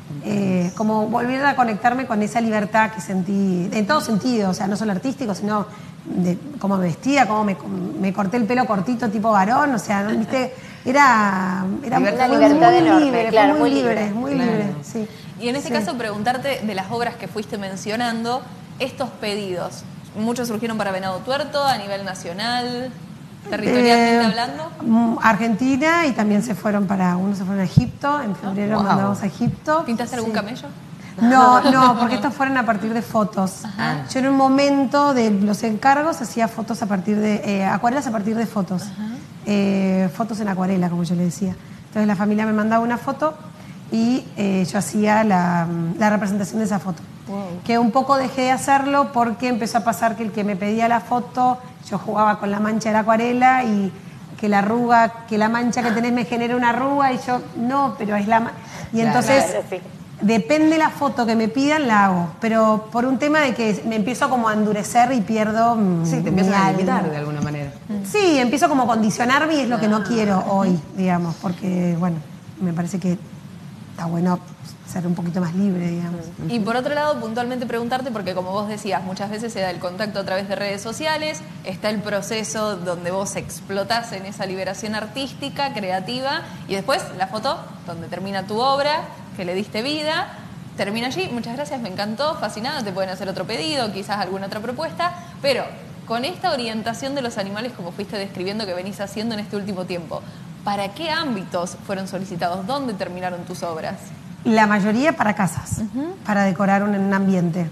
como volver a conectarme con esa libertad que sentí, en todo sentido, o sea, no solo artístico, sino de cómo me vestía, cómo me corté el pelo cortito tipo varón, o sea, ¿no? ¿Viste? Era Una libertad enorme, libre, claro, muy libre, Claro. sí. Y en este caso preguntarte de las obras que fuiste mencionando, estos pedidos, muchos surgieron para Venado Tuerto a nivel nacional, territorialmente hablando. Argentina y también unos se fueron a Egipto, en febrero Wow. mandamos a Egipto. ¿Pintaste algún Sí. camello? No, porque estos fueron a partir de fotos. Ajá. Yo en un momento de los encargos hacía fotos a partir de, acuarelas a partir de fotos. Fotos en acuarela, como yo le decía. Entonces la familia me mandaba una foto y yo hacía la representación de esa foto. Wow. Que un poco dejé de hacerlo porque empezó a pasar que el que me pedía la foto, yo jugaba con la mancha de la acuarela y que la arruga, que la mancha que tenés me genera una arruga y yo, no, pero es la... Y Claro. entonces... Claro, sí. Depende la foto que me pidan, la hago. Pero por un tema de que me empiezo como a endurecer y pierdo. Sí, te empiezan a limitar de alguna manera. Sí, empiezo como a condicionarme y es lo que no quiero hoy, digamos. Porque, bueno, me parece que está bueno ser un poquito más libre, digamos. Y por otro lado, puntualmente preguntarte, porque como vos decías, muchas veces se da el contacto a través de redes sociales, está el proceso donde vos explotás en esa liberación artística, creativa, y después la foto donde termina tu obra, que le diste vida, termina allí. Muchas gracias, me encantó, fascinada, te pueden hacer otro pedido, quizás alguna otra propuesta, pero con esta orientación de los animales como fuiste describiendo que venís haciendo en este último tiempo, ¿para qué ámbitos fueron solicitados? ¿Dónde terminaron tus obras? La mayoría para casas, para decorar un ambiente.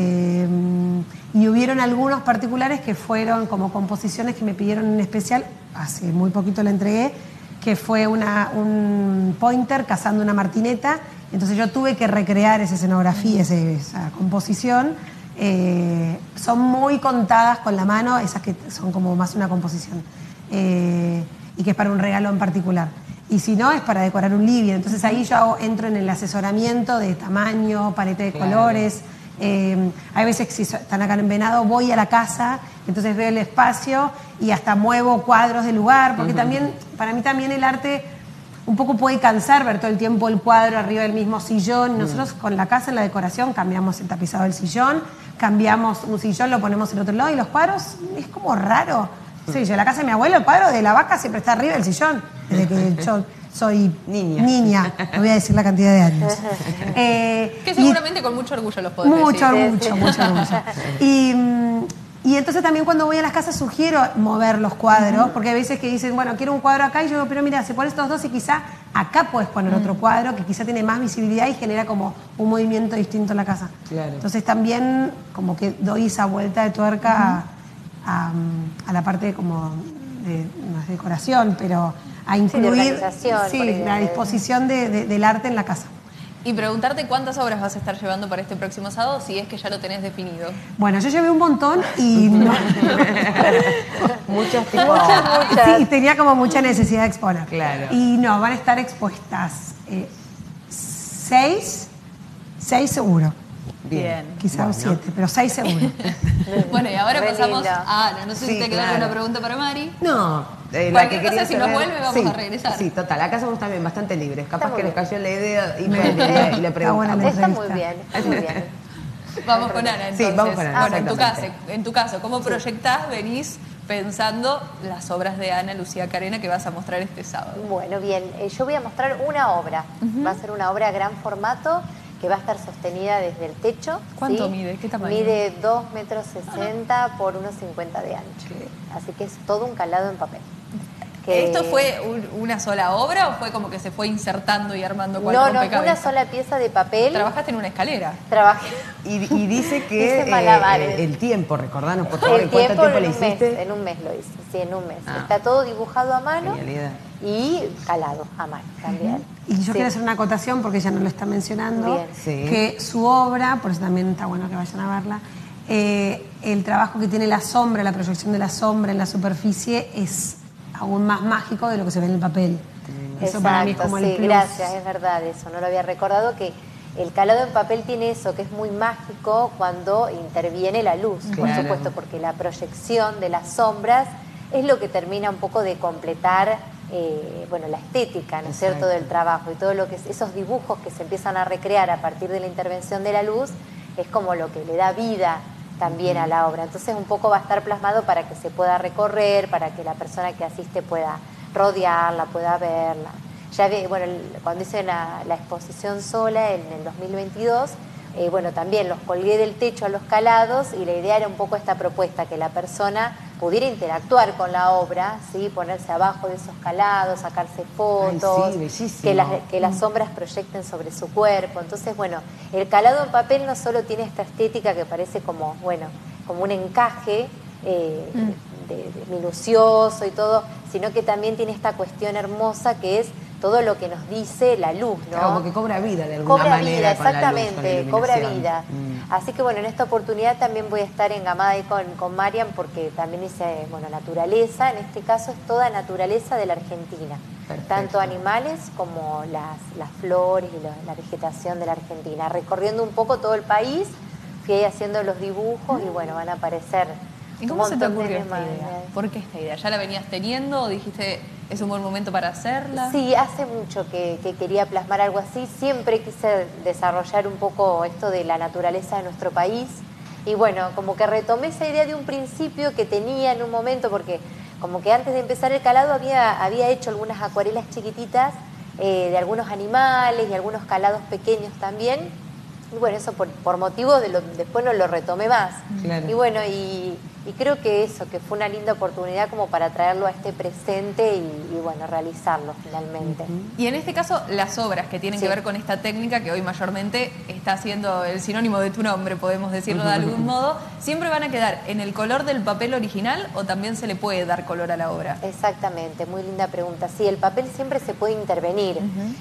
Y hubieron algunos particulares que fueron como composiciones que me pidieron en especial, hace muy poquito la entregué, que fue un pointer cazando una martineta. Entonces yo tuve que recrear esa escenografía, esa composición. Son muy contadas con la mano, esas que son como más una composición. Y que es para un regalo en particular. Y si no, es para decorar un living. Entonces ahí yo entro en el asesoramiento de tamaño, paleta de colores. Hay veces que si están acá en Venado, voy a la casa, entonces veo el espacio y hasta muevo cuadros del lugar, porque también, para mí también el arte un poco puede cansar ver todo el tiempo el cuadro arriba del mismo sillón. Nosotros con la casa en la decoración cambiamos el tapizado del sillón, cambiamos un sillón, lo ponemos en otro lado y los cuadros es como raro. Sí, yo en la casa de mi abuelo el cuadro de la vaca siempre está arriba del sillón, desde que yo soy niña, no voy a decir la cantidad de años. Que seguramente con mucho orgullo los podés Mucho decir. orgullo. Y entonces también cuando voy a las casas sugiero mover los cuadros, porque hay veces que dicen, bueno, quiero un cuadro acá, y yo digo, pero mira, se ponen estos dos y quizá acá puedes poner otro cuadro que quizá tiene más visibilidad y genera como un movimiento distinto en la casa. Claro. Entonces también como que doy esa vuelta de tuerca a la parte como de, no es decoración, pero a incluir organización, por ahí, la disposición del arte en la casa. Y preguntarte cuántas obras vas a estar llevando para este próximo sábado, si es que ya lo tenés definido. Bueno, yo llevé un montón y no, Muchas tipo. sí, tenía como mucha necesidad de exponer. Claro. Y no, van a estar expuestas 6 seguro. Bien. Quizás 7, pero 6 seguro. Bueno, y ahora Re pasamos lindo. a Ana. No sé Sí, si te queda claro. alguna pregunta para Mari. No, la Cualquier que cosa, quería si nos saber- vuelve, vamos a regresar. Sí, total. Acá somos también bastante libres. Capaz muy que les bien. cayó la idea y le Está buena preguntamos. la Está muy entrevista. bien, está muy bien. Vamos con Ana, Sí, entonces. vamos con Ana, Bueno, exactamente. en tu caso, ¿cómo proyectás, venís pensando las obras de Ana Lucía Carena que vas a mostrar este sábado? Bueno, bien, yo voy a mostrar una obra. Va a ser una obra gran formato que va a estar sostenida desde el techo. ¿Cuánto mide? ¿Qué tamaño? Mide 2,60 metros por unos 50 de ancho. Así que es todo un calado en papel. Que- ¿Esto fue una sola obra o fue como que se fue insertando y armando cual No, no, es una rompecabezas? sola pieza de papel. Trabajaste en una escalera. Trabajé. Y dice que Hice malabares. el tiempo, recordanos por favor, El ¿en cuánto tiempo tiempo en le un mes, hiciste? en un mes lo hice, sí, en un mes. Ah. Está todo dibujado a mano Genialidad. y calado a mano también. Y yo Sí. quiero hacer una acotación porque ella no lo está mencionando, Bien. Sí. que su obra, por eso también está bueno que vayan a verla, el trabajo que tiene la sombra, la proyección de la sombra en la superficie es aún más mágico de lo que se ve en el papel. Eso para mí es como sí, el plus. gracias, es verdad eso, no lo había recordado que el calado en papel tiene eso, que es muy mágico cuando interviene la luz, por Claro. supuesto, porque la proyección de las sombras es lo que termina un poco de completar bueno, la estética, ¿no es cierto?, del trabajo y todo lo que es, esos dibujos que se empiezan a recrear a partir de la intervención de la luz, es como lo que le da vida también a la obra. Entonces un poco va a estar plasmado para que se pueda recorrer, para que la persona que asiste pueda rodearla, pueda verla. Ya ve, bueno, cuando hice la exposición sola en el 2022, bueno, también los colgué del techo a los calados y la idea era un poco esta propuesta, que la persona pudiera interactuar con la obra, ¿sí? Ponerse abajo de esos calados, sacarse fotos, ay, sí, que las sombras proyecten sobre su cuerpo. Entonces, bueno, el calado en papel no solo tiene esta estética que parece como, bueno, como un encaje minucioso y todo, sino que también tiene esta cuestión hermosa que es todo lo que nos dice la luz, ¿no? Claro, porque cobra vida de alguna cobra manera. Vida, con la luz, exactamente, con la cobra iluminación. vida. Así que bueno, en esta oportunidad también voy a estar engamada ahí con Marian, porque también hice, bueno, naturaleza, en este caso es toda naturaleza de la Argentina. Perfecto. Tanto animales como las flores y la vegetación de la Argentina. Recorriendo un poco todo el país, fui ahí haciendo los dibujos y bueno, van a aparecer. ¿Y cómo se te montón de ocurrió esta imágenes. idea? ¿Por qué esta idea? ¿Ya la venías teniendo o dijiste es un buen momento para hacerla? Sí, hace mucho que quería plasmar algo así. Siempre quise desarrollar un poco esto de la naturaleza de nuestro país. Y bueno, como que retomé esa idea de un principio que tenía en un momento, porque como que antes de empezar el calado había hecho algunas acuarelas chiquititas de algunos animales y algunos calados pequeños también. Y bueno, eso por motivo después no lo retomé más. Claro. Y bueno, y creo que eso, que fue una linda oportunidad como para traerlo a este presente y bueno, realizarlo finalmente. Y en este caso, las obras que tienen Sí. que ver con esta técnica, que hoy mayormente está siendo el sinónimo de tu nombre, podemos decirlo de algún modo, ¿siempre van a quedar en el color del papel original o también se le puede dar color a la obra? Exactamente, muy linda pregunta. Sí, el papel siempre se puede intervenir.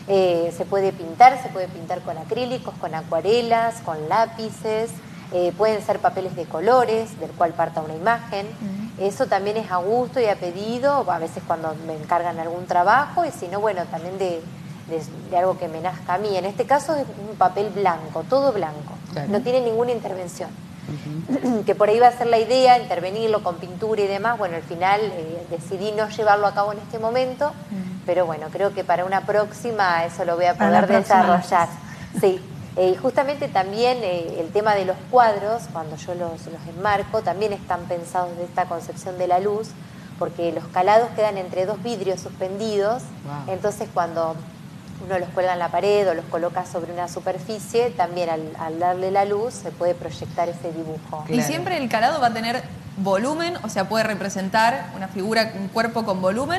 Se puede pintar con acrílicos, con acuarelas, con lápices. Pueden ser papeles de colores, del cual parta una imagen. Eso también es a gusto y a pedido, a veces cuando me encargan algún trabajo, y si no, bueno, también de algo que me nazca a mí. En este caso es un papel blanco, todo blanco. Claro. No tiene ninguna intervención. Que por ahí va a ser la idea, intervenirlo con pintura y demás. Bueno, al final decidí no llevarlo a cabo en este momento, pero bueno, creo que para una próxima eso lo voy a Para la poder próxima lo desarrollar. Sí. Y justamente también el tema de los cuadros, cuando yo los enmarco, también están pensados de esta concepción de la luz, porque los calados quedan entre dos vidrios suspendidos. Wow. Entonces cuando uno los cuelga en la pared o los coloca sobre una superficie, también al darle la luz se puede proyectar ese dibujo. Y Claro. siempre el calado va a tener volumen, o sea, puede representar una figura, un cuerpo con volumen,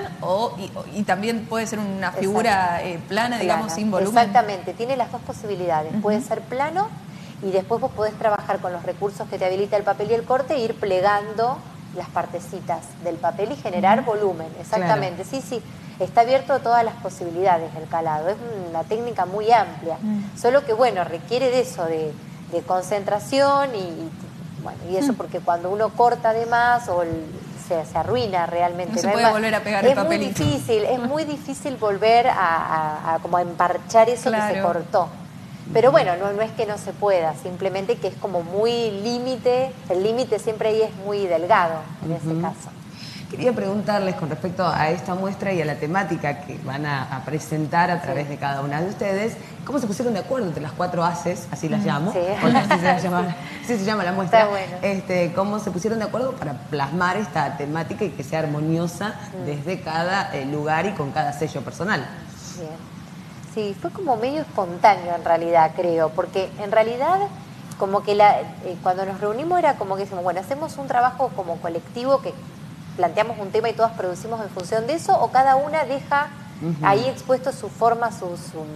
y también puede ser una figura plana, digamos, Plana. sin volumen. Exactamente, tiene las dos posibilidades. Puede ser plano y después vos podés trabajar con los recursos que te habilita el papel y el corte e ir plegando las partecitas del papel y generar volumen. Exactamente, sí, sí. Está abierto a todas las posibilidades el calado. Es una técnica muy amplia. Solo que, bueno, requiere de eso, de concentración bueno, y eso porque cuando uno corta de más se arruina realmente. No se hay puede más. volver a pegar el papelito. Es muy difícil volver a como a emparchar eso que se Claro. cortó. Pero bueno, no es que no se pueda, simplemente que es como muy límite, el límite siempre ahí es muy delgado en ese caso. Quería preguntarles con respecto a esta muestra y a la temática que van a presentar a través de cada una de ustedes, ¿cómo se pusieron de acuerdo entre las 4 haces, así las llamo? Sí. Porque así se llama la muestra. Está bueno. ¿Cómo se pusieron de acuerdo para plasmar esta temática y que sea armoniosa desde cada lugar y con cada sello personal? Bien. Sí, fue como medio espontáneo en realidad, creo, porque en realidad como que cuando nos reunimos era como que decimos, bueno, hacemos un trabajo como colectivo que planteamos un tema y todas producimos en función de eso, o cada una deja ahí expuesto su forma, su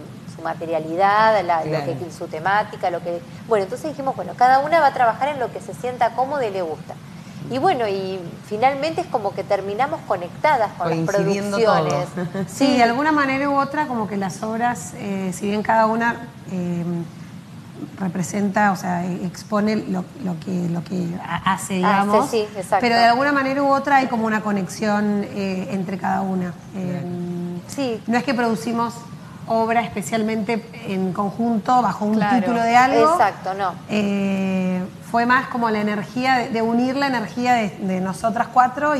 materialidad, Claro. su temática, Bueno, entonces dijimos, bueno, cada una va a trabajar en lo que se sienta cómoda y le gusta. Y bueno, y finalmente es como que terminamos conectadas con las Coincidiendo producciones. todo. Sí, de alguna manera u otra, como que las obras, si bien cada una representa, o sea, expone lo que hace, digamos, sí, exacto. pero de alguna manera u otra hay como una conexión entre cada una. Sí. No es que producimos obra especialmente en conjunto, bajo un Claro. título de algo. Exacto, no. Fue más como la energía, de unir la energía de nosotras 4 y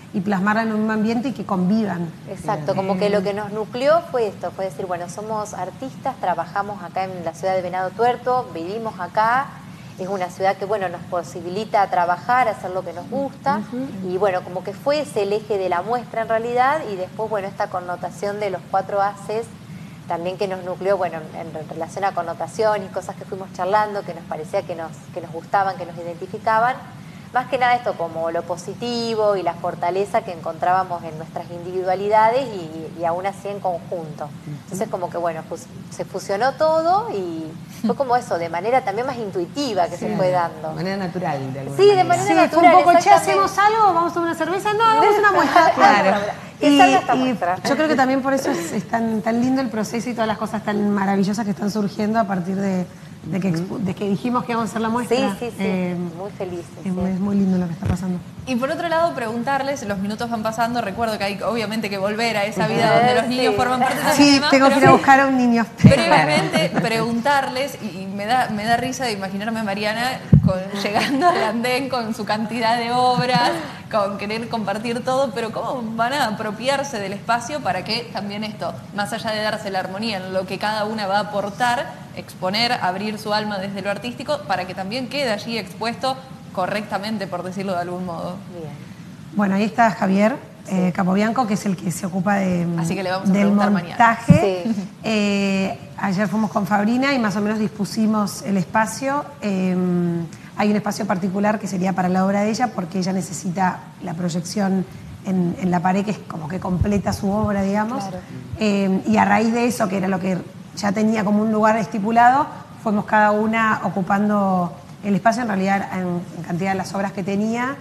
y plasmarla en un mismo ambiente y que convivan. Exacto, como que lo que nos nucleó fue esto, fue decir, bueno, somos artistas, trabajamos acá en la ciudad de Venado Tuerto, vivimos acá, es una ciudad que, bueno, nos posibilita trabajar, hacer lo que nos gusta, y bueno, como que fue ese el eje de la muestra en realidad, y después, bueno, esta connotación de los 4 haces, también que nos nucleó, bueno, en relación a connotación y cosas que fuimos charlando, que nos parecía que nos gustaban, que nos identificaban, más que nada esto como lo positivo y la fortaleza que encontrábamos en nuestras individualidades y aún así en conjunto. Entonces como que bueno, pues, se fusionó todo y fue como eso, de manera también más intuitiva que se fue dando. De manera natural, de alguna Sí, de manera Sí, natural. fue un poco, che, exactamente. ¿hacemos algo? ¿Vamos a tomar una cerveza? No, hagamos una muestra. Claro. Que salga esta muestra. Yo creo que también por eso es tan lindo el proceso y todas las cosas tan maravillosas que están surgiendo a partir de que dijimos que íbamos a hacer la muestra. Sí, muy felices. Es muy lindo lo que está pasando. Y por otro lado, preguntarles, los minutos van pasando, recuerdo que hay obviamente que volver a esa vida donde los niños forman parte de Sí, sistema, tengo que ir a buscar a un niño. brevemente preguntarles, y me da risa de imaginarme a Mariana llegando al andén con su cantidad de obras, con querer compartir todo, pero cómo van a apropiarse del espacio para que también esto, más allá de darse la armonía en lo que cada una va a aportar, exponer, abrir su alma desde lo artístico, para que también quede allí expuesto correctamente, por decirlo de algún modo. Bien. Bueno, ahí está Javier Capobianco, que es el que se ocupa Así que le vamos a del preguntar montaje. Sí. Ayer fuimos con Fabrina y más o menos dispusimos el espacio. Hay un espacio particular que sería para la obra de ella porque ella necesita la proyección en la pared que es como que completa su obra, digamos. Claro. Y a raíz de eso, que era lo que ya tenía como un lugar estipulado, fuimos cada una ocupando el espacio en realidad en cantidad de las obras que tenía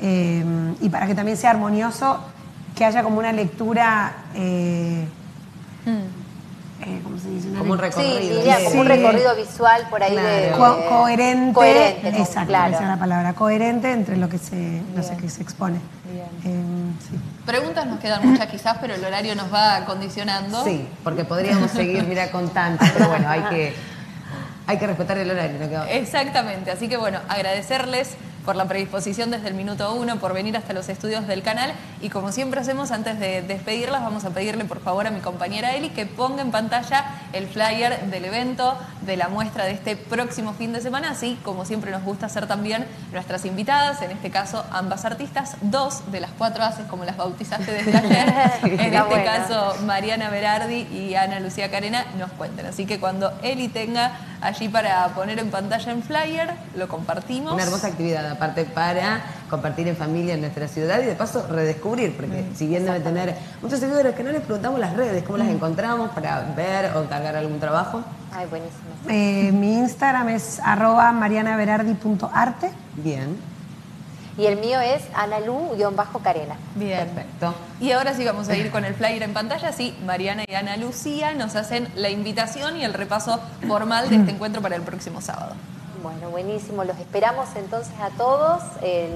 y para que también sea armonioso, que haya como una lectura... ¿cómo se dice? Como un recorrido. Sí, diría, como un recorrido visual por ahí de... coherente. Coherente, exacto, claro. esa es la palabra. Coherente entre lo que se expone. Sí. Preguntas nos quedan muchas quizás, pero el horario nos va condicionando. Sí, porque podríamos seguir, mira, con tanto, pero bueno, hay que respetar el horario. ¿No? Exactamente, así que bueno, agradecerles por la predisposición desde el minuto 1, por venir hasta los estudios del canal y como siempre hacemos antes de despedirlas, vamos a pedirle por favor a mi compañera Eli que ponga en pantalla el flyer del evento, de la muestra de este próximo fin de semana, así como siempre nos gusta hacer también nuestras invitadas, en este caso ambas artistas, 2 de las 4 haces como las bautizaste desde ayer, en este bueno. caso Mariana Berardi y Ana Lucía Carena nos cuenten, así que cuando Eli tenga allí para poner en pantalla en flyer, lo compartimos. Una hermosa actividad, aparte para compartir en familia en nuestra ciudad y de paso redescubrir, porque si bien debe tener muchos seguidores que no les preguntamos las redes, cómo las encontramos para ver o cargar algún trabajo. Ay, buenísimo. Mi Instagram es @marianaberardi.arte. Bien, Y el mío es analu_carena. Bien. perfecto. Y ahora sí vamos a ir con el flyer en pantalla. Sí, Mariana y Ana Lucía nos hacen la invitación y el repaso formal de este encuentro para el próximo sábado. Bueno, buenísimo. Los esperamos entonces a todos el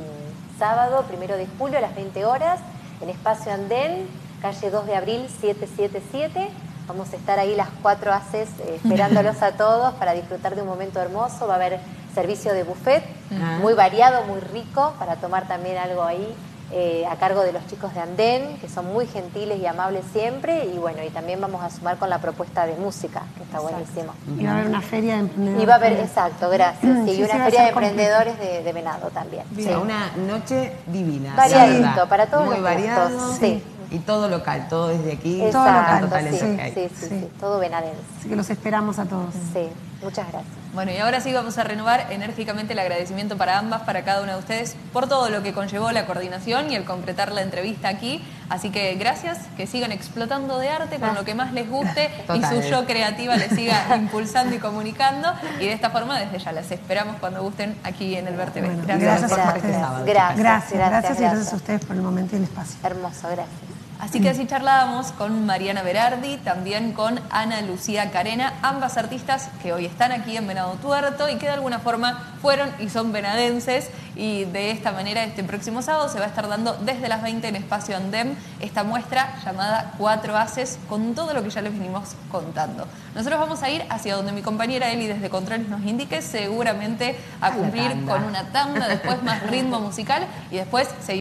sábado 1 de julio a las 20 horas en Espacio Andén, calle 2 de abril 777. Vamos a estar ahí las 4 haces esperándolos a todos para disfrutar de un momento hermoso. Va a haber servicio de buffet, muy variado, muy rico, para tomar también algo ahí a cargo de los chicos de Andén, que son muy gentiles y amables siempre. Y bueno, y también vamos a sumar con la propuesta de música, que está buenísimo. Y va a haber una feria de emprendedores. Y va a haber, exacto, gracias. Sí, Sí, y sí, una va a feria ser de emprendedores de Venado también. O sea, una noche divina. Variadito, la verdad. para todos muy los variado. gustos, sí. Y todo local, todo desde aquí. Todo Exacto, local, talento sí, que hay. sí, todo venadense. Así que los esperamos a todos. Sí, muchas gracias. Bueno, y ahora sí vamos a renovar enérgicamente el agradecimiento para ambas, para cada una de ustedes, por todo lo que conllevó la coordinación y el concretar la entrevista aquí. Así que gracias, que sigan explotando de arte con lo que más les guste y su yo creativa les siga impulsando y comunicando. Y de esta forma, desde ya las esperamos cuando gusten aquí en el Ver TV. Bueno, Gracias. gracias a por este ustedes. sábado. Gracias y gracias a ustedes por el momento y el espacio. Hermoso, gracias. Así que así charlábamos con Mariana Berardi, también con Ana Lucía Carena, ambas artistas que hoy están aquí en Venado Tuerto y que de alguna forma fueron y son venadenses. Y de esta manera, este próximo sábado se va a estar dando desde las 20 en Espacio Andem esta muestra llamada 4 haces con todo lo que ya les venimos contando. Nosotros vamos a ir hacia donde mi compañera Eli desde Controles nos indique, seguramente a cumplir con una tanda, después más ritmo musical y después seguir